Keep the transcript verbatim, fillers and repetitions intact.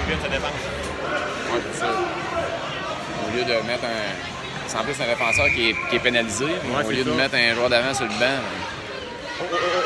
bien de sa défense. Oui, c'est ça. Au lieu de mettre un... C'est en plus un défenseur qui est, qui est pénalisé, Ouais, au lieu ça. de mettre un joueur d'avant sur le banc. Au, au,